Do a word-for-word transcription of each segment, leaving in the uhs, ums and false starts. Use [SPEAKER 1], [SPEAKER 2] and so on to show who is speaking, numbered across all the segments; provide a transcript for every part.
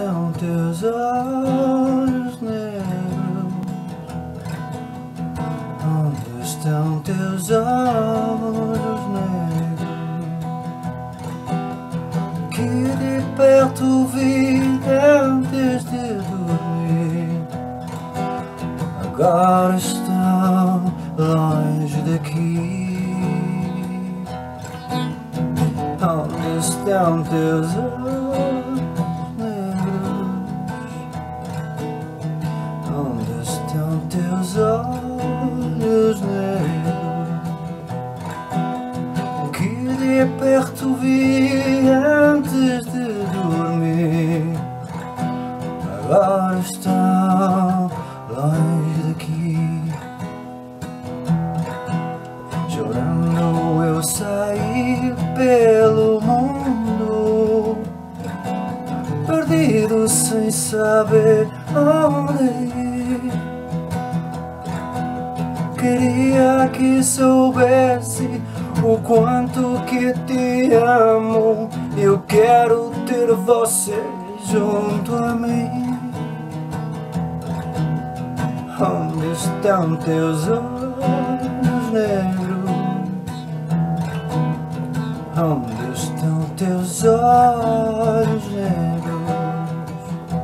[SPEAKER 1] estão teus olhos negros? Onde estão teus olhos negros? Que de perto vi antes de dormir, agora estão longe daqui. Onde estão teus olhos negros? Onde estão teus olhos negros? Que de perto vi antes de dormir, agora estão longe daqui. Chorando eu saí pelo mundo, perdido sem saber onde ir. Queria que soubesse o quanto que te amo. Eu quero ter você junto a mim. Onde estão teus olhos negros? Onde estão teus olhos negros?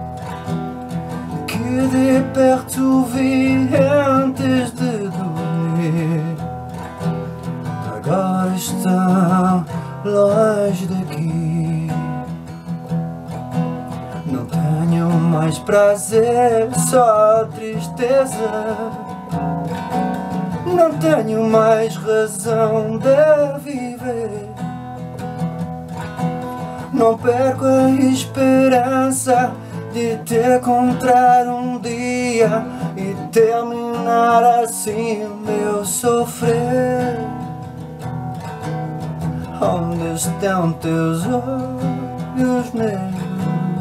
[SPEAKER 1] Que de perto vi antes de dormir, agora estão longe daqui. Não tenho mais prazer, só tristeza. Não tenho mais razão de viver. Não perco a esperança de te encontrar um dia e terminar assim meu sofrer. Onde estão teus olhos negros?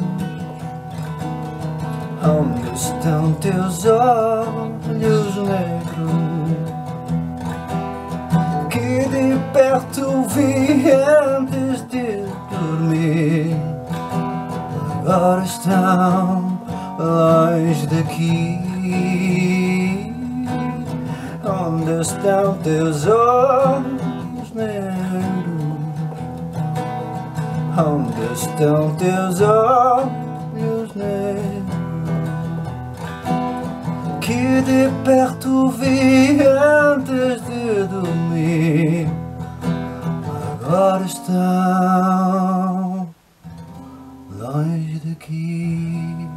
[SPEAKER 1] Onde estão teus olhos negros? Que de perto vi antes de dormir, agora estão longe daqui. Onde estão teus olhos negros? Onde estão teus olhos negros? Que de perto vi antes de dormir, agora estão longe daqui.